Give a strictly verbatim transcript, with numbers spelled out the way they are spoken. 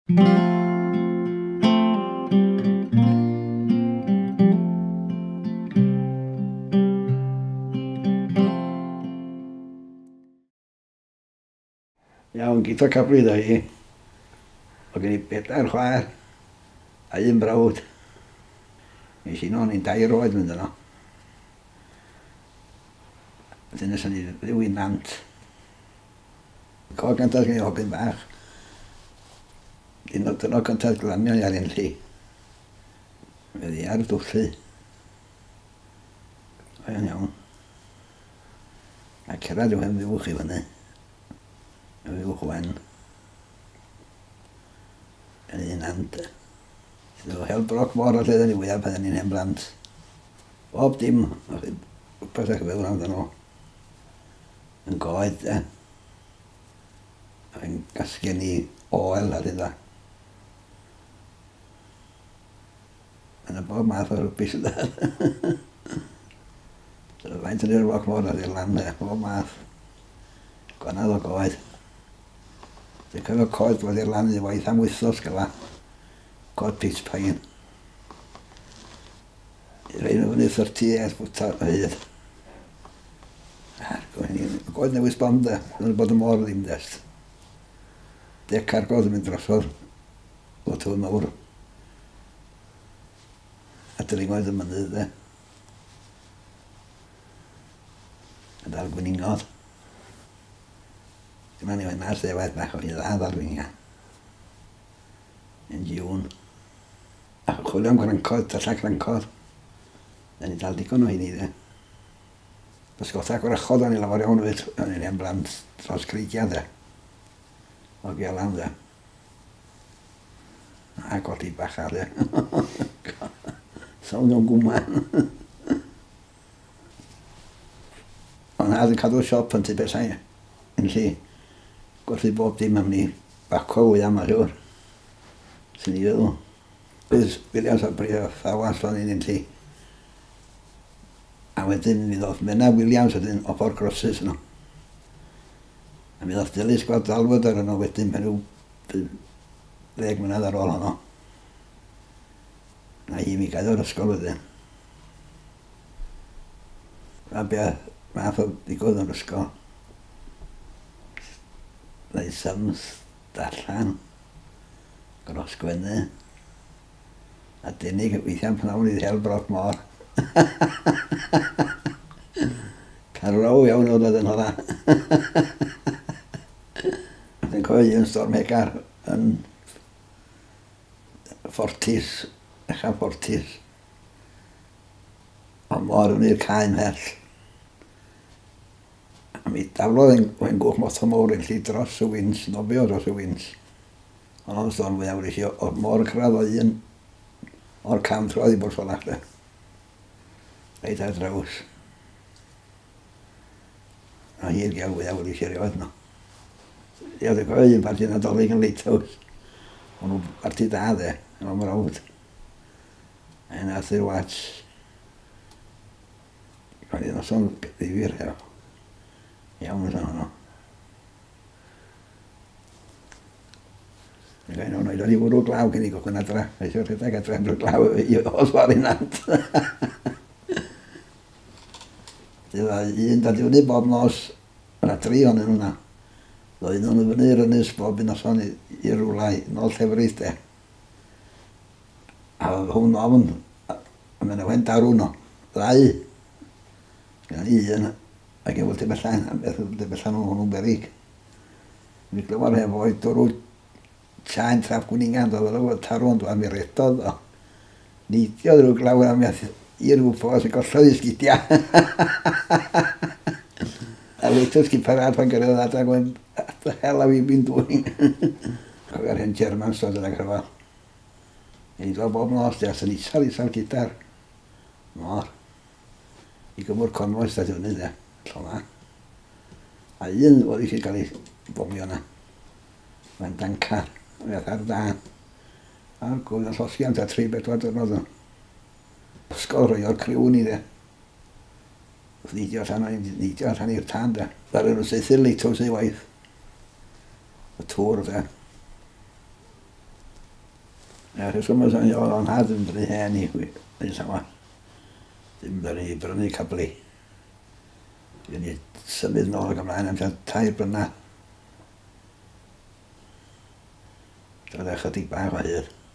Iawn, gyda cabryd o hi. O gen i bedair chwaer a un brawd. Nes i non i'n dair oed mynd yno. Wedyn nes ni ddiw i nant. Co gantad gen i hogyn bach. Un o dyno gantad glanio i ar un lli. Fe ddi ar dwllu. O iawn iawn. A cerad yw hen ddiwch i fyny. Y ddiwch wen. Yn un nant. Sydd o hel broc mor o lle ni wyaf pan ni'n hen blant. Bob dim. Rhywbeth eich feddwl amdano. Yn goed, de. Yn gasgen i oel ar hynda. Yn y bob math o rwbys yda. Faint yn i'r bloc mor ar i'r lan, de. Bob math. Gwanad o goed. Dwi'n cofio coed bod i'r lan i waith am wythnos gyda. Coed Peach Pine. I rein o fyny thirty eight bwta o hyd. Coed newis bom de. Dwi'n bod y mor ddim dest. De cargodd yn mynd drosodd. O tŵn mawr. A dringoedd yn mynydd de. A dal gwyningod. Dyma ni wedi nas ewaith bach o hi ddad ar fynga. Yn June. A chwilio am grancod, talla grancod. Da ni dal digon o hynny de. Bysgotha gwrachod o'n i lawr iawn o fyd. O'n i'n ein blant dros Creigia de. O Gelan de. A godi bach ar de. Sawn o'n gwman. Ond nad yn cadw siop yn tu besau. Yn lle. Gwerthu bob dim am ni baco wyth am ar yw'r. Sy'n ni feddwl. Bydd Williams a Brio Fawas fan un yn lle. A wedyn mi ddoth Mena Williams wedyn o Port Crosses yno. A mi ddoth Dilys Gwad Dalwyd ar yno wedyn pen rhyw ddeg mlynedd ar ôl yno. Na hi mi gael o'r ysgol wedyn. A beth math o ddigodd o'r ysgol. Neu syms darllan. Gros Gwenu. A dynig weithiau'n pnawn i ddel broc mor. Carrow iawn oedd yn hwnna. Dwi'n cofio un storm hegar yn Fortis, echa Fortis. O mor yn i'r caen hell. A mi daflodd yn gwch moth o mawr yn lli dros y wins, nofio dros y wins. Ond o'n storm fwyaf wedi o'r mor cyrraedd o un o'r cam troedd i bod fel alle. Reit ar draws. A hi'r gael fwyaf wedi siarioedd no. Ie, dwi'n cofio un parti nadolig yn Lighthouse. O'n nhw'n parti da de, yn o'n mrawd. A yna Arthur Watts. O'n i'n noson ddifir, ia. Iawn yn hwnnw. Gael nhw'n oed o'n i fwrw glaw gen i gocwn adra. Eisiau rhedeg adra yn rhywbeth glaw i osbar i nant. Un dad i fyny bob nos. Yna tri o'n hwnna. Doedd nhw'n fyny i'r ynys bob un noson i rwlau. Nôl llefrith de. A hwn ofn. A mae'n wen darw no. Ddau. Gan un. Ac yn fwyl te bellan. A beth te bellan o'n hwnnw'n berig. Mi glywar hef oed dwrw chaen traf gwningan. Doedd o'n tarw ond o'n mi redodd o. Neidio drwy glawr am iaith. I'r gwffos yn gollodd i sgidia. A leitio'r sgiparad pan gyrraedd adra gwen, what the hell have you been doing? Cofio'r hen German stod yna gryfal. Yn i ddod bob nos, de, sy'n isal isal gitar. Mor. I gymwr convoy stad hynny, de. Llona. A un oedd eisiau cael ei bomio yna. Mae'n dancar. Mae'n ar dan. A'r gwrdd yn llosgi am ta tri bedwar dyrnod o. Ysgol rhoi o'r criw ni, de. Neidio allan i'r tan, de. Dar yn yseithi Lighthouse ei waith. Y tŵr, de. Ja se semmoisen joulun hatun tuli hän niin niin sama. Timberi bruni kapli. Ja niitä sabit noolka mä enää sieltä taipana. Tätä hati päivä